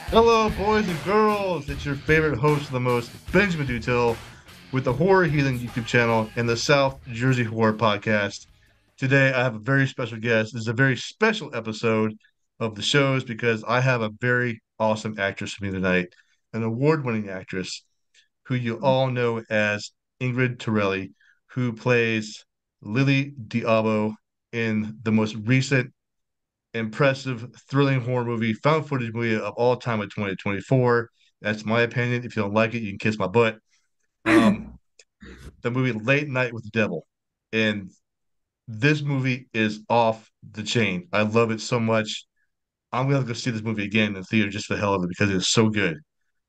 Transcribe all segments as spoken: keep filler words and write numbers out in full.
Hello, boys and girls. It's your favorite host of the most, Benjamin Dutil, with the Horror Heathen YouTube channel and the South Jersey Horror Podcast. Today, I have a very special guest. This is a very special episode of the shows because I have a very awesome actress with me tonight, an award-winning actress who you all know as Ingrid Torelli, who plays Lilly D'Abo in the most recent impressive, thrilling horror movie, found footage movie of all time of twenty twenty-four. That's my opinion. If you don't like it, you can kiss my butt. Um, the movie Late Night with the Devil. And this movie is off the chain. I love it so much. I'm gonna go see this movie again in the theater just for the hell of it because it's so good.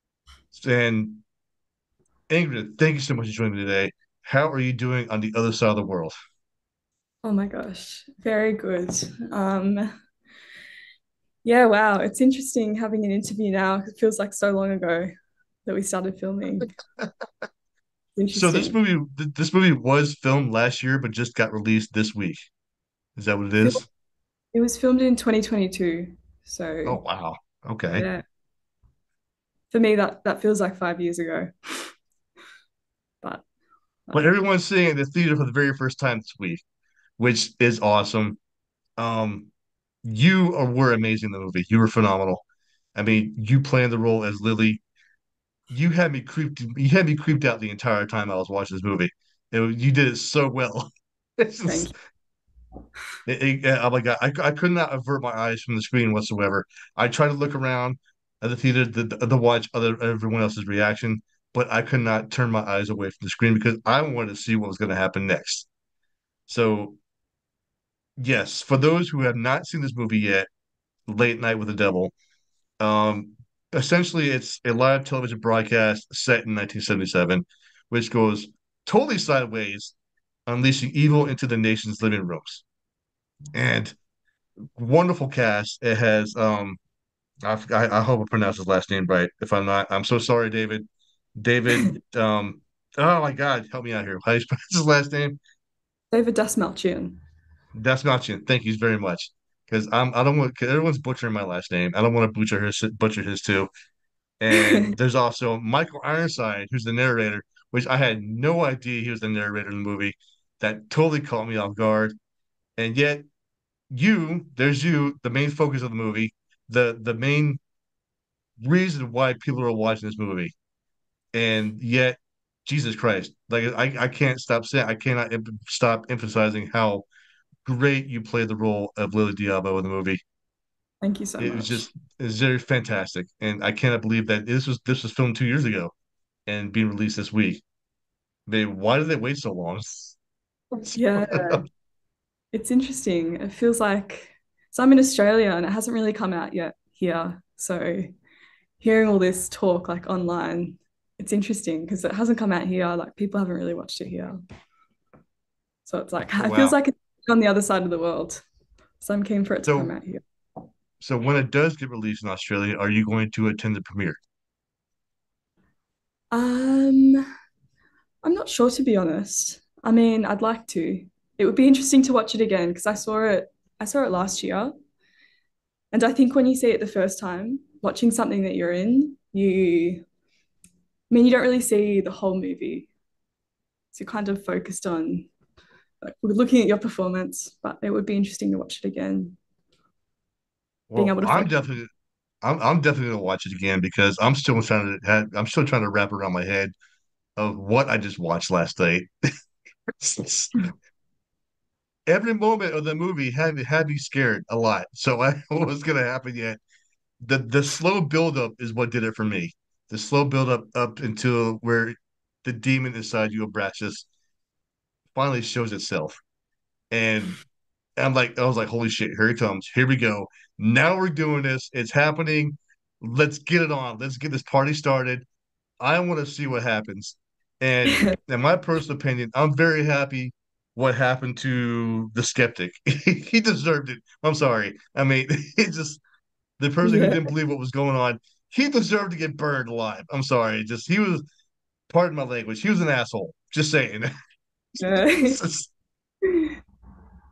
And Ingrid, thank you so much for joining me today. How are you doing on the other side of the world? Oh my gosh, very good. Um, yeah, wow, it's interesting having an interview now. It feels like so long ago that we started filming. So this Interesting. movie, th- this movie was filmed last year, but just got released this week. Is that what it Fil- is? It was filmed in twenty twenty-two. So, Oh wow. Okay. yeah, for me that that feels like five years ago. But But um, everyone's seeing it in the theater for the very first time this week, which is awesome. Um, you are, were amazing in the movie. You were phenomenal. I mean, you playing the role as Lily. You had me creeped. You had me creeped out the entire time I was watching this movie. It was- you did it so well. It's thank just, you. it, it, oh my God, I, I could not avert my eyes from the screen whatsoever. I tried to look around at the theater to, to, to watch other everyone else's reaction, but I could not turn my eyes away from the screen because I wanted to see what was going to happen next. So yes, for those who have not seen this movie yet, Late Night with the Devil, um, essentially it's a live television broadcast set in nineteen seventy-seven, which goes totally sideways, unleashing evil into the nation's living rooms. And wonderful cast. It has um, I, I I hope I pronounced his last name right. If I'm not, I'm so sorry, David. David. Um, oh my God, help me out here. How do you pronounce his last name? David Dasmalchian. That's not you. Thank you very much. Because I'm I don't want cause everyone's butchering my last name. I don't want to butcher his butcher his too. And there's also Michael Ironside, who's the narrator, which I had no idea he was the narrator in the movie. That totally caught me off guard. And yet you, there's you, the main focus of the movie, the the main reason why people are watching this movie. And yet, Jesus Christ, like I, I can't stop saying I cannot em- stop emphasizing how great you played the role of Lily Diabo in the movie. Thank you so It was much. just it's very fantastic, and I cannot believe that this was this was filmed two years ago and being released this week. They why did they wait so long? Yeah, it's interesting. It feels like so I'm in Australia and it hasn't really come out yet here. So hearing all this talk like online, it's interesting because it hasn't come out here. Like people haven't really watched it here. So it's like Oh it feels wow! like it's on the other side of the world. So I'm keen for it to come So out here. so when it does get released in Australia, are you going to attend the premiere? Um, I'm not sure to be honest. I mean, I'd like to. It would be interesting to watch it again because I saw it I saw it last year. And I think when you see it the first time, watching something that you're in, you I mean you don't really see the whole movie. So you're kind of focused on like, looking at your performance, but it would be interesting to watch it again, being Well, able to I'm focus. definitely I'm I'm definitely gonna watch it again because I'm still trying to have, I'm still trying to wrap around my head of what I just watched last night. Every moment of the movie had me had me scared a lot. So I what was gonna happen yet. The the slow buildup is what did it for me. The slow buildup up until where the demon inside you, Abraxas, finally shows itself. And I'm like, I was like, holy shit, here it comes. Here we go. Now we're doing this. It's happening. Let's get it on. Let's get this party started. I want to see what happens. And in my personal opinion, I'm very happy what happened to the skeptic. He deserved it. I'm sorry. I mean, it just the person who Yeah. didn't believe what was going on, he deserved to get burned alive. I'm sorry. Just he was, pardon my language, he was an asshole. Just saying. Yeah.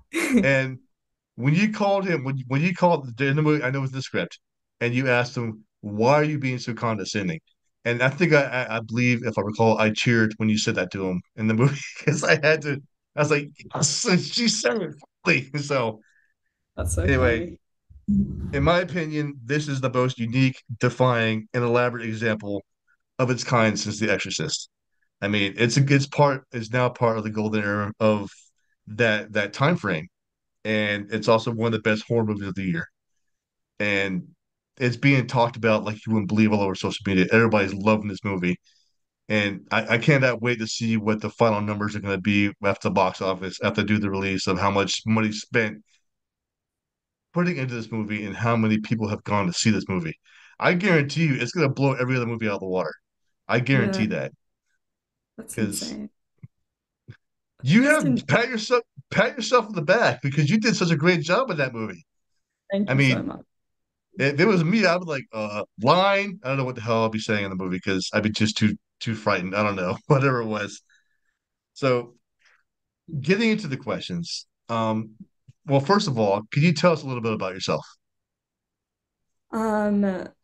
And when you called him, when you, when you called in the movie, I know it was the script, and you asked him, Why are you being so condescending? And I think I, I, I believe, if I recall, I cheered when you said that to him in the movie because I had to. I was like, yes, she said it. Finally." So That's so anyway, funny. in my opinion, this is the most unique, defying, and elaborate example of its kind since The Exorcist. I mean, it's a it's part is now part of the golden era of that that time frame, and it's also one of the best horror movies of the year. And it's being talked about like you wouldn't believe all over social media. Everybody's loving this movie, and I, I cannot wait to see what the final numbers are going to be after the box office, after they do the release of how much money spent putting into this movie and how many people have gone to see this movie. I guarantee you, it's going to blow every other movie out of the water. I Yeah, guarantee that that's because insane. you Just have in pat yourself pat yourself on the back because you did such a great job in that movie. Thank I you so mean, much. if it was me, I would like uh line. I don't know what the hell I'll be saying in the movie because I'd be just too too frightened. I don't know, whatever it was. So getting into the questions, um, well, first of all, could you tell us a little bit about yourself? Um,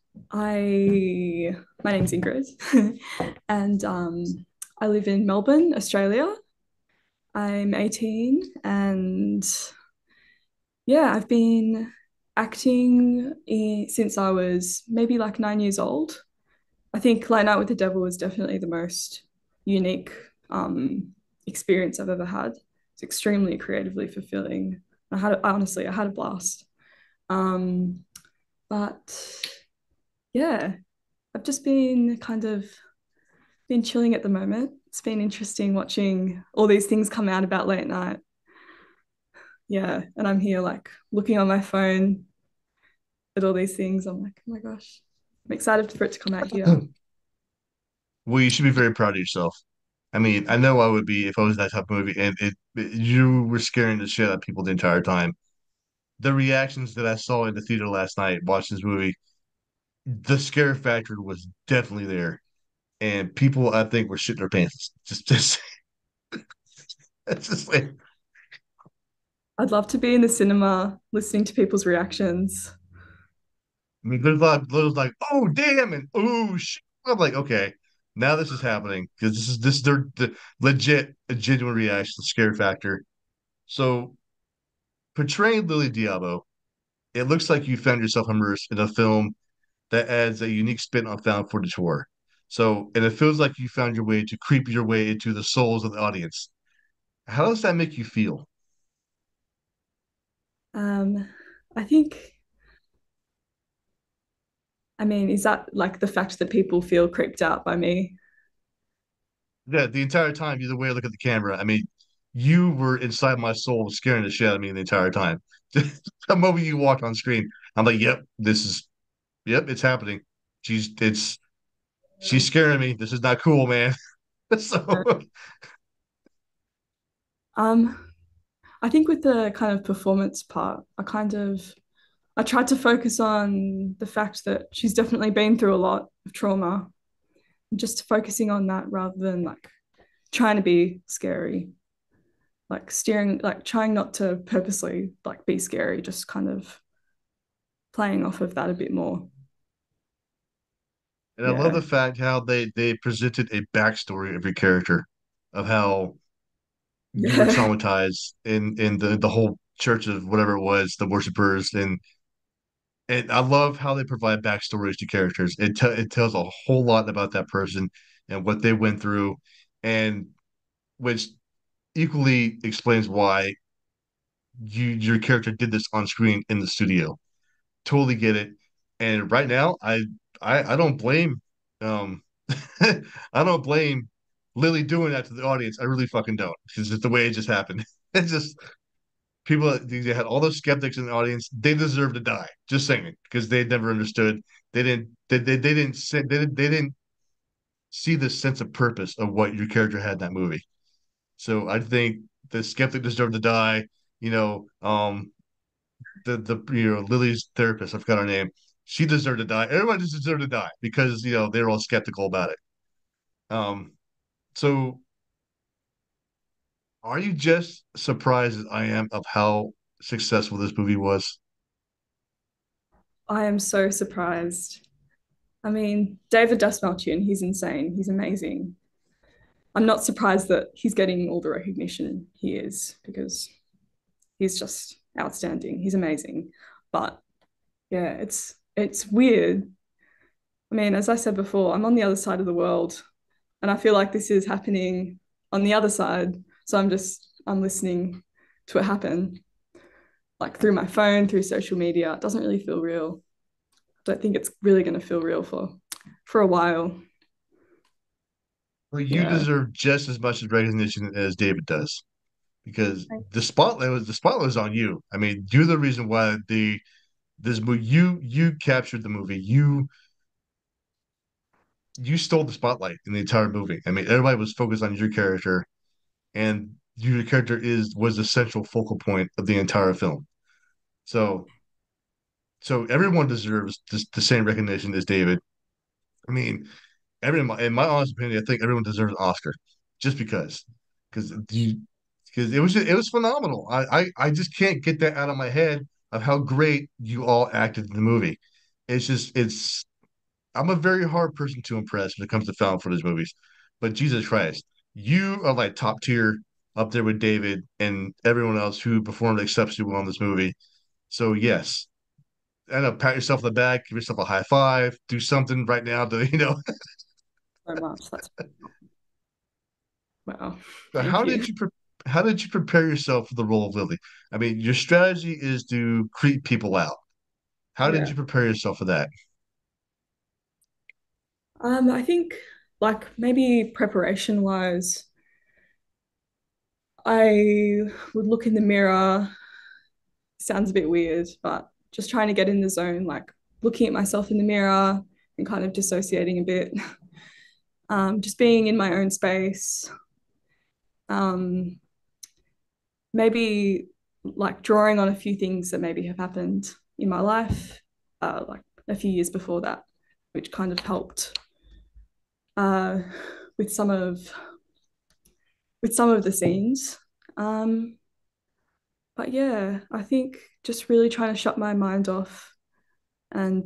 I My name's Ingrid, and um, I live in Melbourne, Australia. I'm eighteen, and yeah, I've been acting in, since I was maybe like nine years old. I think Light Night with the Devil was definitely the most unique um, experience I've ever had. It's extremely creatively fulfilling. I had honestly, I had a blast. Um, but yeah, I've just been kind of been chilling at the moment. It's been interesting watching all these things come out about late night. Yeah, and I'm here like looking on my phone at all these things. I'm like, oh my gosh, I'm excited for it to come out here. Well, you should be very proud of yourself. I mean, I know I would be if I was that type of movie, and it, it you were scaring the shit out of people the entire time. The reactions that I saw in the theater last night watching this movie, the scare factor was definitely there, and people I think were shitting their pants. Just, just, it's just like I'd love to be in the cinema listening to people's reactions. I mean, there's a lot, there's like, oh damn, and oh shit. I'm like, okay, now this is happening because this is this is their the legit, a genuine reaction, scare factor. So portraying Lily D'Abo, it looks like you found yourself immersed in a film that adds a unique spin on found footage horror. So, and it feels like you found your way to creep your way into the souls of the audience. How does that make you feel? Um, I think, I mean, is that like the fact that people feel creeped out by me? Yeah, the entire time, either way I look at the camera, I mean, you were inside my soul, scaring the shit out of me the entire time. The moment you walked on screen, I'm like, yep, this is, yep, it's happening. She's, it's, she's scaring me. This is not cool, man. So, Um, I think with the kind of performance part, I kind of I tried to focus on the fact that she's definitely been through a lot of trauma, just focusing on that rather than like trying to be scary, like steering, like trying not to purposely like be scary, just kind of playing off of that a bit more. and I love Yeah. the fact how they they presented a backstory of every character, of how you were Yeah. traumatized in in the the whole church of whatever it was, the worshipers, and and I love how they provide backstories to characters. It te it tells a whole lot about that person and what they went through, and which equally explains why you your character did this on screen in the studio. Totally get it. And right now, I I, I don't blame um I don't blame Lily doing that to the audience. I really fucking don't. Because it's the way it just happened. It's just people they had all those skeptics in the audience. They deserve to die. Just saying because they never understood. They didn't. They, they, they didn't. They didn't. They didn't see the sense of purpose of what your character had in that movie. So I think the skeptic deserved to die. You know, um, the the you know Lily's therapist. I forgot her name. She deserved to die. Everyone just deserved to die because you know they were all skeptical about it. Um, so are you just surprised as I am of how successful this movie was? I am so surprised. I mean, David Dasmalchian, he's insane. He's amazing. I'm not surprised that he's getting all the recognition he is because he's just outstanding. He's amazing. But yeah, it's it's weird. I mean, as I said before, I'm on the other side of the world and I feel like this is happening on the other side. So I'm just I'm listening to it happen like through my phone, through social media. It doesn't really feel real. I don't think it's really going to feel real for for a while. Well, you Yeah. deserve just as much recognition as David does because the spotlight was the spotlight was on you. I mean, you're the reason why the this movie you you captured the movie. You you stole the spotlight in the entire movie. I mean, everybody was focused on your character, and your character is was the central focal point of the entire film. So so everyone deserves the, the same recognition as David. I mean, everyone, in my honest opinion, I think everyone deserves an Oscar just because, because you, because it was it was phenomenal. I, I I just can't get that out of my head of how great you all acted in the movie. It's just it's I'm a very hard person to impress when it comes to found footage movies, but Jesus Christ, you are like top tier up there with David and everyone else who performed exceptionally well in this movie. So yes, I know, pat yourself on the back, give yourself a high five, do something right now to you know. So much. That's wow. So Thank how you. did you pre- how did you prepare yourself for the role of Lily? I mean, your strategy is to creep people out. How did Yeah. you prepare yourself for that? Um, I think like maybe preparation wise, I would look in the mirror. Sounds a bit weird, but just trying to get in the zone, like looking at myself in the mirror and kind of dissociating a bit. Um, just being in my own space. Um, maybe like drawing on a few things that maybe have happened in my life, uh, like a few years before that, which kind of helped uh, with some of with some of the scenes. Um, but yeah, I think just really trying to shut my mind off and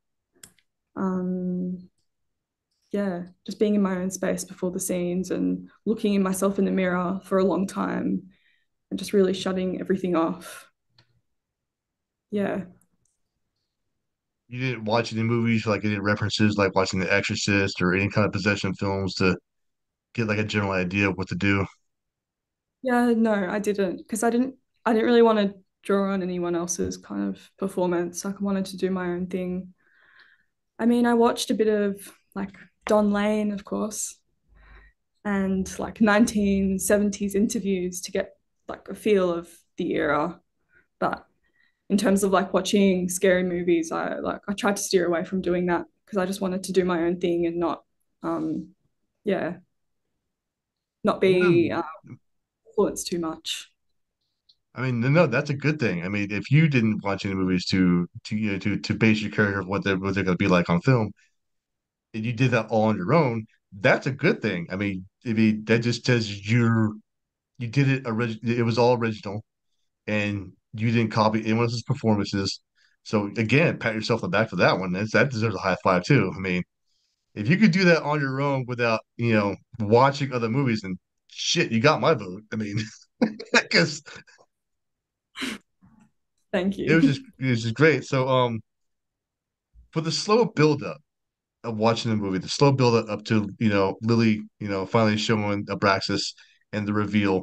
um, yeah, just being in my own space before the scenes and looking in myself in the mirror for a long time and just really shutting everything off. Yeah. You didn't watch any movies like any references, like watching The Exorcist or any kind of possession films to get like a general idea of what to do. Yeah, no, I didn't because I didn't I didn't really want to draw on anyone else's kind of performance. Like I wanted to do my own thing. I mean, I watched a bit of like Don Lane, of course, and like nineteen seventies interviews to get like a feel of the era. But in terms of like watching scary movies, I like I tried to steer away from doing that because I just wanted to do my own thing and not um yeah, not be uh, Well, influenced too much. I mean, no, that's a good thing. I mean, if you didn't watch any movies to to you know to to base your character of what they're what they're going to be like on film, and you did that all on your own, that's a good thing. I mean, I mean that just says you're you did it original. It was all original, and you didn't copy anyone else's performances. So again, pat yourself on the back for that one. That's, that deserves a high five too. I mean, if you could do that on your own without, you know, watching other movies, then shit, you got my vote. I mean, because Thank it was you. just it was just great. So um for the slow build up of watching the movie, the slow build up up to, you know, Lily, you know, finally showing Abraxas and the reveal,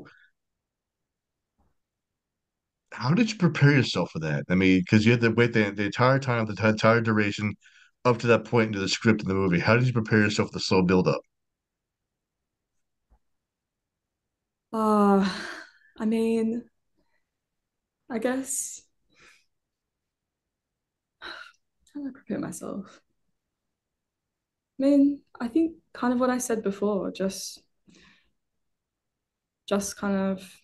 how did you prepare yourself for that? I mean, because you had to wait the, the entire time, the entire duration up to that point into the script of the movie. How did you prepare yourself for the slow build up? Uh, I mean, I guess how do I prepare myself? I mean, I think kind of what I said before, just just kind of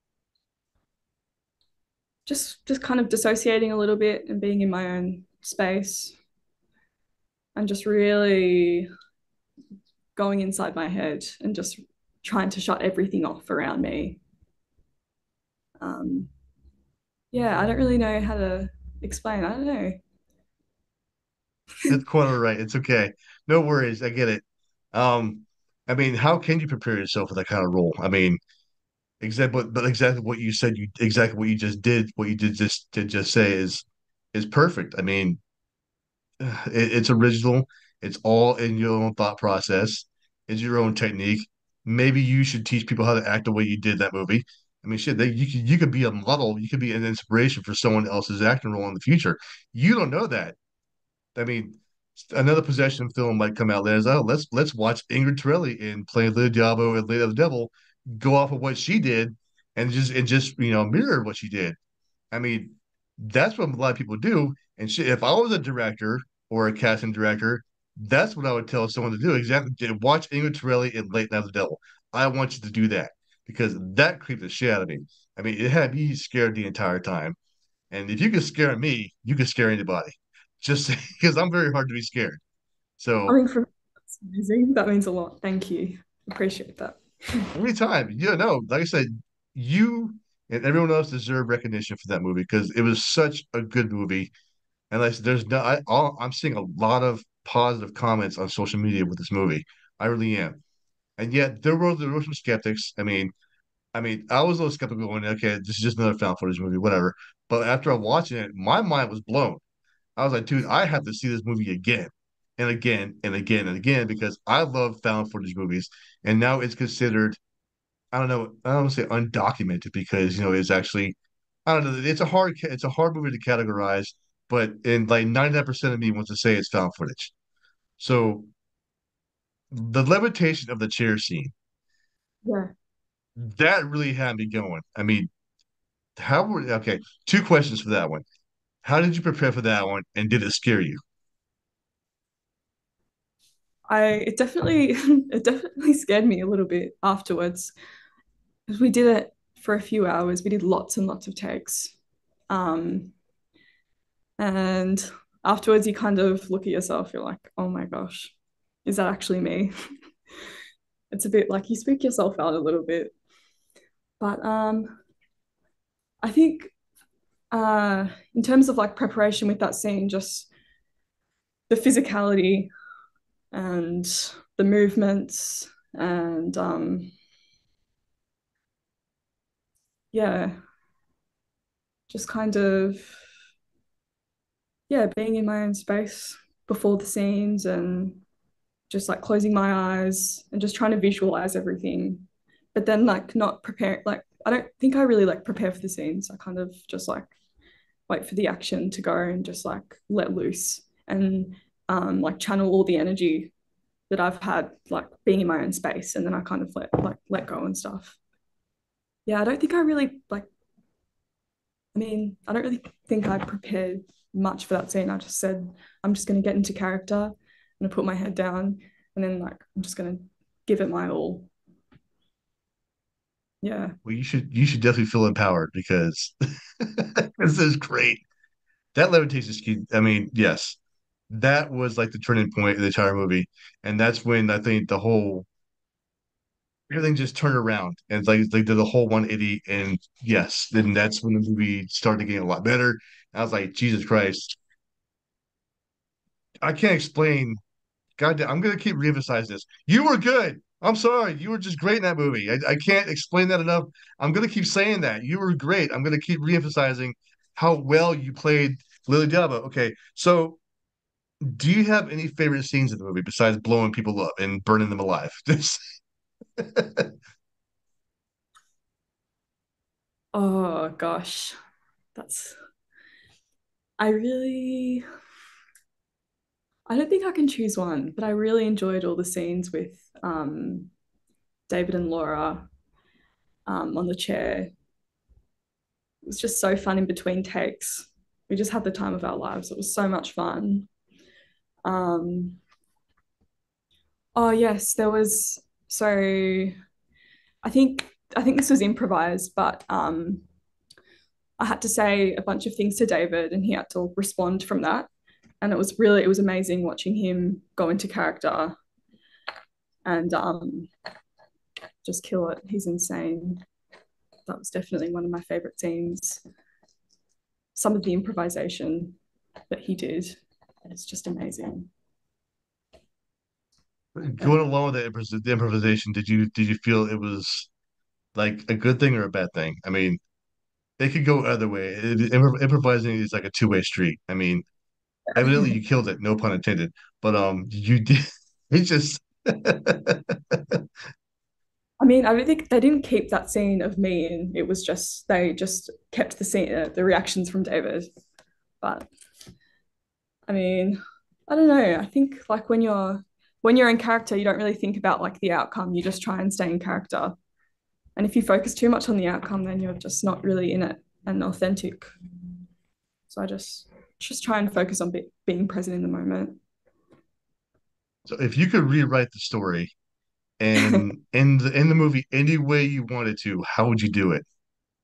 just just kind of dissociating a little bit and being in my own space and just really going inside my head and just trying to shut everything off around me. Um, yeah, I don't really know how to explain. I don't know. That's quite all right. It's okay. No worries. I get it. Um, I mean, how can you prepare yourself for that kind of role? I mean, exactly, but, but exactly what you said, you exactly what you just did, what you did just to just say is is perfect. I mean, it, it's original. It's all in your own thought process. It's your own technique. Maybe you should teach people how to act the way you did that movie. I mean, shit, they, you could you could be a model. You could be an inspiration for someone else's acting role in the future. You don't know that. I mean, another possession film might come out there as, oh, let's let's watch Ingrid Torelli in playing Lilly D'Abo and Lady of the Devil, go off of what she did and just and just you know mirror what she did. I mean, that's what a lot of people do. And shit, if I was a director or a casting director, that's what I would tell someone to do. Exactly. Watch Ingrid Torelli in Late Night of the Devil. I want you to do that because that creeped the shit out of me. I mean, it had me scared the entire time. And if you can scare me, you can scare anybody. Just because I'm very hard to be scared. I So mean, for that's amazing. That means a lot. Thank you. Appreciate that. every time, yeah, no, like I said, you and everyone else deserve recognition for that movie because it was such a good movie. And like, there's no, I, all, I'm seeing a lot of positive comments on social media with this movie. I really am. And yet there were there were some skeptics. I mean, I mean, I was a little skeptical going, okay, this is just another found footage movie, whatever. But after watching it, my mind was blown. I was like, dude, I have to see this movie again and again and again and again because I love found footage movies. And now it's considered, I don't know, I don't want to say undocumented because, you know, it's actually, I don't know, it's a hard, it's a hard movie to categorize, but in like ninety-nine percent of me wants to say it's found footage. So the levitation of the chair scene, Yeah. that really had me going. I mean, how were, okay, two questions for that one. How did you prepare for that one? And did it scare you? I it definitely it definitely scared me a little bit afterwards because we did it for a few hours. We did lots and lots of takes. Um, and afterwards you kind of look at yourself, you're like, oh my gosh, is that actually me? It's a bit like you speak yourself out a little bit. But um I think uh in terms of like preparation with that scene, just the physicality and the movements and um yeah, just kind of yeah, being in my own space before the scenes and just like closing my eyes and just trying to visualize everything. But then like not prepare like I don't think I really like prepare for the scenes. I kind of just like wait for the action to go and just like let loose and um like channel all the energy that I've had like being in my own space and then I kind of let like let go and stuff. Yeah, I don't think I really like I mean, I don't really think I prepared much for that scene. I just said, I'm just going to get into character. I'm going to put my head down and then, like, I'm just going to give it my all. Yeah. Well, you should you should definitely feel empowered because this is great. That levitation scheme, I mean, yes, that was like the turning point of the entire movie. And that's when I think the whole everything just turned around and like they did the whole one eighty. And yes, then that's when the movie started getting a lot better. And I was like, Jesus Christ, I can't explain. God damn, I'm gonna keep reemphasizing this. You were good. I'm sorry. You were just great in that movie. I, I can't explain that enough. I'm gonna keep saying that. You were great. I'm gonna keep reemphasizing how well you played Lily D'Abo. Okay, so do you have any favorite scenes in the movie besides blowing people up and burning them alive? Just Oh, gosh. That's, I really, I don't think I can choose one, but I really enjoyed all the scenes with um, David and Laura um, on the chair. It was just so fun in between takes. We just had the time of our lives. It was so much fun. Um, oh yes, there was so I think I think this was improvised, but um, I had to say a bunch of things to David, and he had to respond from that. And it was really it was amazing watching him go into character and um, just kill it. He's insane. That was definitely one of my favorite scenes. Some of the improvisation that he did. And it's just amazing. Yeah. Going along with the, impros- the improvisation, did you did you feel it was like a good thing or a bad thing? I mean, it could go either way. It, impro- improvising is like a two way street. I mean, evidently you killed it, no pun intended. But um, you did. It just I mean, I don't think they didn't keep that scene of me in. It was just they just kept the scene, uh, the reactions from David. But I mean, I don't know. I think like when you're when you're in character, you don't really think about like the outcome. You just try and stay in character. And if you focus too much on the outcome, then you're just not really in it and authentic. So I just just try and focus on be- being present in the moment. so if you could rewrite the story and in the in the movie any way you wanted to, how would you do it?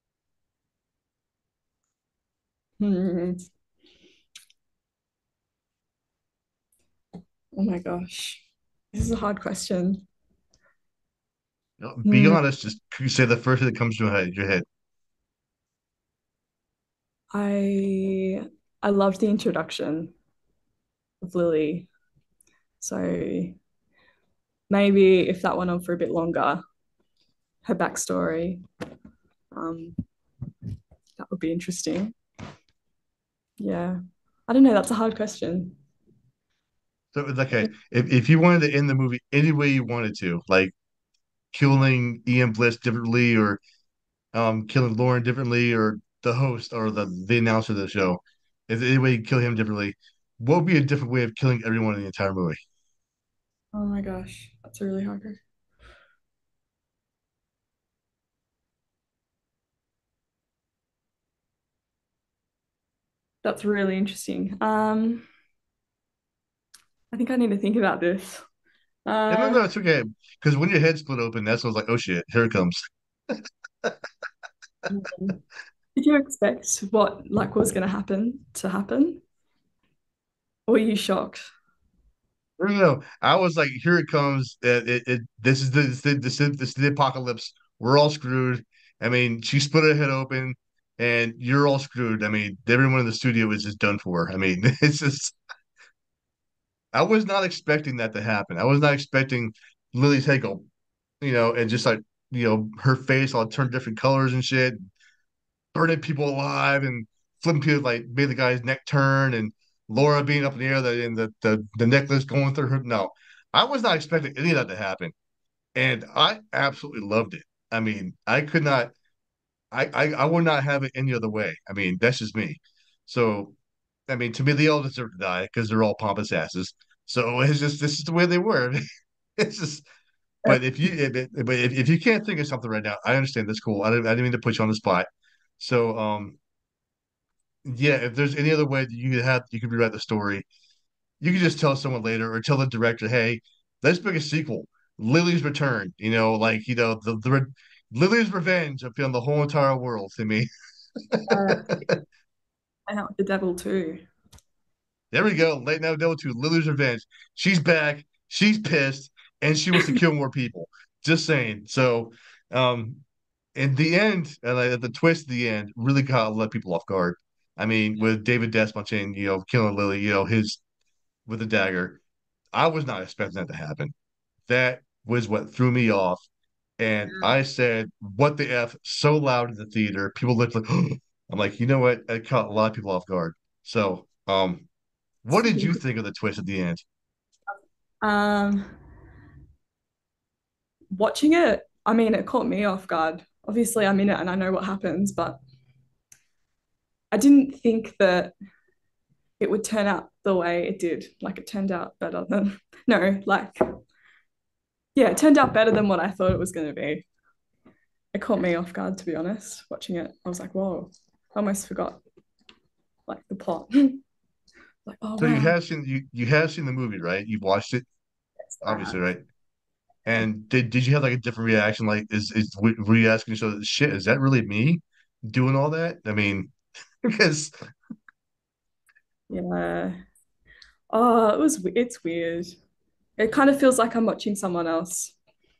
Hmm. Oh my gosh, this is a hard question. You know, be Hmm. honest, just say the first thing that comes to your head. Your head. I I loved the introduction of Lily. So maybe if that went on for a bit longer, her backstory, um, that would be interesting. Yeah. I don't know. That's a hard question. So it's okay, if if you wanted to end the movie any way you wanted to, like killing Ian Bliss differently, or um killing Lauren differently, or the host or the the announcer of the show, if any way you kill him differently, what would be a different way of killing everyone in the entire movie? Oh my gosh, that's a really hard question. That's really interesting. Um, I think I need to think about this. And no, Uh, no, it's okay. Because when your head split open, that's when I was like, oh shit, here it comes. did you expect what like was going to happen to happen? Or were you shocked? No, no, no. I was like, here it comes. It, it, it this is the this, is- this, is- this is the apocalypse. We're all screwed. I mean, she split her head open, and you're all screwed. I mean, everyone in the studio is just done for. I mean, it's just I was not expecting that to happen. I was not expecting Lily's head go, you know, and just like you know, her face all turn different colors and shit, burning people alive and flipping people like made the guy's neck turn and Laura being up in the air the, and the, the the necklace going through her. No, I was not expecting any of that to happen, and I absolutely loved it. I mean, I could not, I I, I would not have it any other way. I mean, that's just me. So, I mean, to me, they all deserve to die because they're all pompous asses. So it's just this is the way they were. It's just. But if you if, it- but if, if you can't think of something right now, I understand. That's cool. I didn't I didn't mean to put you on the spot. So um yeah, if there's any other way that you could have you could rewrite the story, you could just tell someone later or tell the director, hey, let's make a sequel. Lily's Return, you know, like you know, the, the Lily's Revenge of on the whole entire world to me. Uh, I know the devil too. There we go. Late Night Devil two, Lily's Revenge. She's back, she's pissed, and she wants to kill more people. Just saying. So um in the end, and like, at the twist at the end, really got a lot of people off guard. I mean, with David Desmond, you know, killing Lily, you know, his with a dagger. I was not expecting that to happen. That was what threw me off. And I said, "What the f?" so loud in the theater. People looked like, I'm like, you know what? It caught a lot of people off guard. So, um, what did you think of the twist at the end? Um, watching it, I mean, it caught me off guard. Obviously, I'm in it and I know what happens, but I didn't think that it would turn out the way it did. Like it turned out better than no, like yeah, it turned out better than what I thought it was going to be. It caught me off guard, to be honest. Watching it, I was like, whoa, I almost forgot like the plot. Like, oh So you wow, have seen you you have seen the movie, right? You've watched it, yes, I obviously, have. right? And did did you have like a different reaction? Like, is is were you asking yourself, shit, is that really me doing all that? I mean, because Yeah. Oh, it was. It's weird. It kind of feels like I'm watching someone else,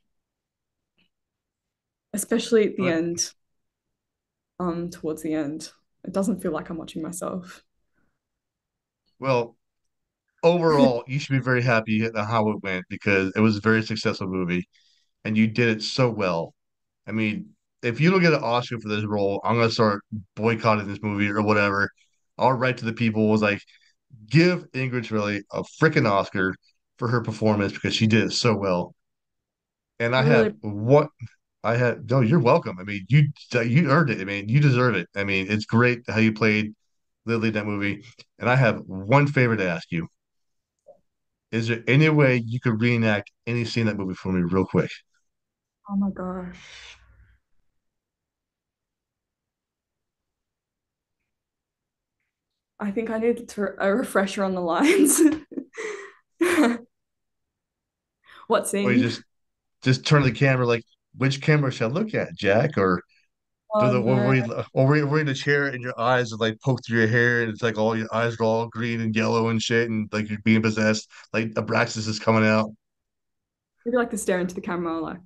especially at the but end. Um, towards the end, it doesn't feel like I'm watching myself. well. overall, you should be very happy at how it went because it was a very successful movie and you did it so well. I mean, if you don't get an Oscar for this role, I'm gonna start boycotting this movie or whatever. I'll write to the people was like, give Ingrid Torelli a freaking Oscar for her performance because she did it so well. And I I have really what I had. No, you're welcome. I mean, you you earned it. I mean, you deserve it. I mean, it's great how you played Lily in that movie. And I have one favor to ask you. Is there any way you could reenact any scene in that movie for me real quick? oh my gosh. I think I need to, a refresher on the lines. What Or you scene? just just turn the camera like, which camera should I look at, Jack? Or do Oh the or no. were you, or were you, were you in the chair and your eyes are like poked through your hair and it's like all your eyes are all green and yellow and shit and like you're being possessed, like Abraxas is coming out. Maybe like to stare into the camera, like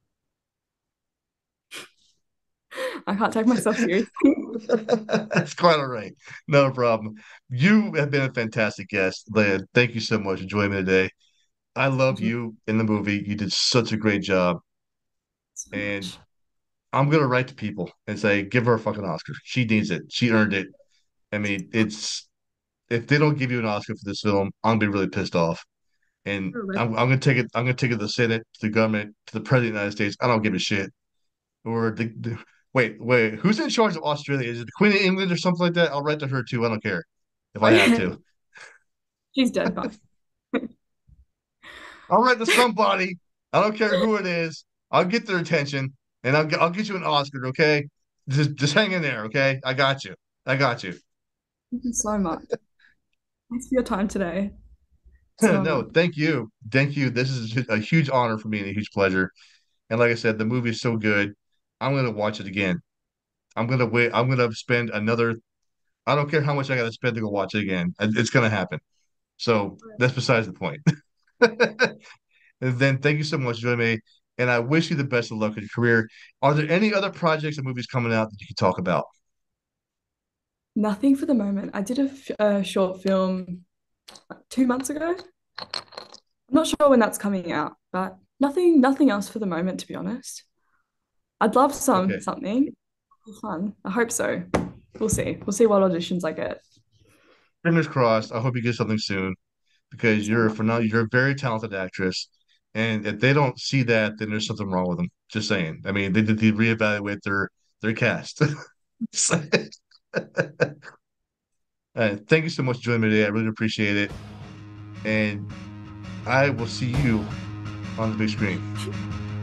I can't take myself seriously. That's quite all right. No problem. You have been a fantastic guest, Leia. Thank you so much for joining me today. I love Thank you you in the movie. You did such a great job. so And much. I'm gonna write to people and say, give her a fucking Oscar. She needs it. She earned it. I mean, it's if they don't give you an Oscar for this film, I'm gonna be really pissed off. And I'm, I'm gonna take it. I'm gonna take it to the Senate, to the government, to the President of the United States. I don't give a shit. Or the, the wait, wait, who's in charge of Australia? Is it the Queen of England or something like that? I'll write to her too. I don't care if Oh I have yeah, to. she's dead, but I'll write to somebody. I don't care who it is. I'll get their attention, and I'll get, I'll get you an Oscar. Okay, just just hang in there. Okay, I got you. I got you. thank you so much. Thanks for your time today. So much. No, thank you, thank you. This is a huge honor for me and a huge pleasure. And like I said, the movie is so good. I'm gonna watch it again. I'm gonna wait. I'm gonna spend another. I don't care how much I got to spend to go watch it again. It's gonna happen. So that's besides the point. And then thank you so much, Joy May, and I wish you the best of luck in your career. Are there any other projects and movies coming out that you can talk about? Nothing for the moment. I did a, f- a short film like, two months ago. I'm not sure when that's coming out, but nothing, nothing else for the moment, to be honest. I'd love some Okay, something. It'll be fun. I hope so. We'll see. We'll see what auditions I get. fingers crossed. I hope you get something soon because So you're a much. phenomenal, you're a very talented actress, and if they don't see that, then there's something wrong with them. Just saying. I mean, they did they reevaluate their their cast. So- Uh, thank you so much for joining me today. I really appreciate it, and I will see you on the big screen.